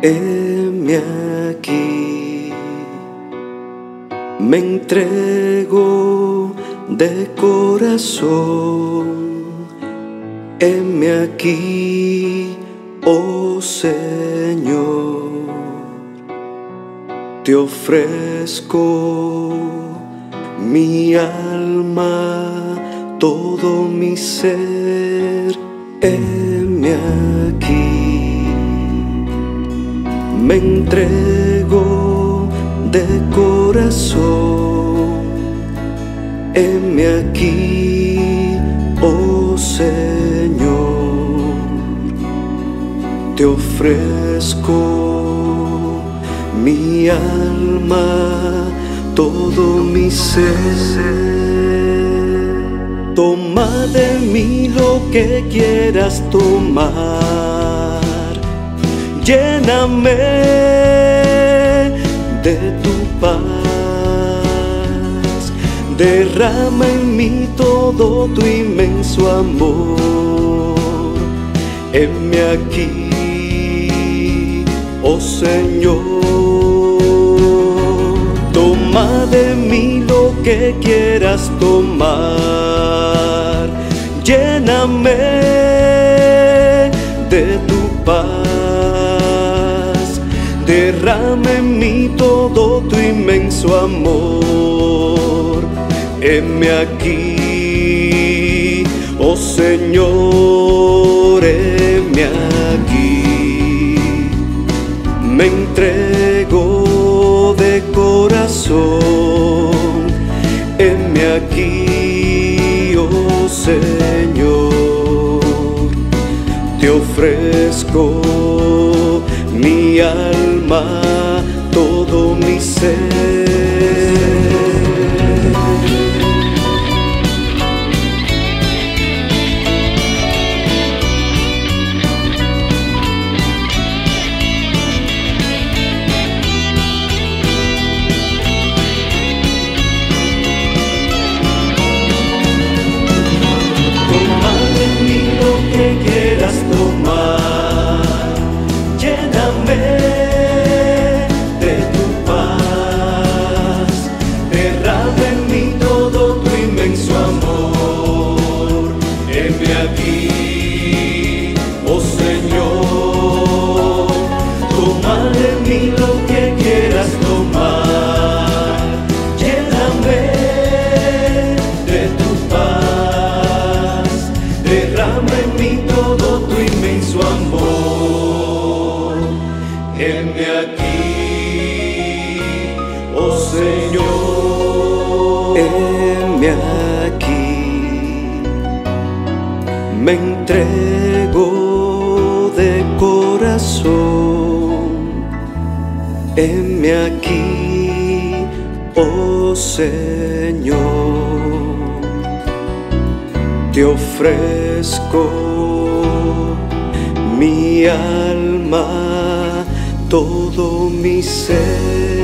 Heme aquí, me entrego de corazón. Heme aquí, oh Señor, te ofrezco mi alma, todo mi ser. Heme aquí, me entrego de corazón. Heme aquí, oh Señor, te ofrezco mi alma, todo mi ser. Toma de mí lo que quieras tomar, lléname de tu paz, derrama en mí todo tu inmenso amor. Heme aquí, oh Señor, toma de mí lo que quieras tomar, lléname de tu paz, derrama en mí todo tu inmenso amor. Heme aquí, oh Señor, heme aquí, me entrego de corazón. Heme aquí, oh Señor, te ofrezco mi alma, todo mi ser. Heme aquí, oh Señor. Heme aquí, me entrego de corazón. Heme aquí, oh Señor, te ofrezco mi alma, todo mi ser.